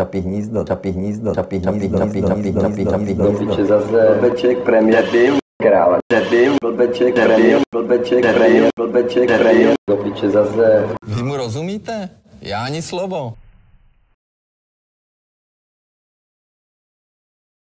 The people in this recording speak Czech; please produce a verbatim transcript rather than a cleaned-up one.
Čapí hnízdo, Čapí hnízdo, Čapí hnízdo, Čapí hnízdo, Čapí hnízdo. Piče zase blbeček premiér, dým, krále, dým, blbeček premiér, blbeček premiér, blbeček premiér, do piče zase. Vy mu rozumíte? Já ani slovo.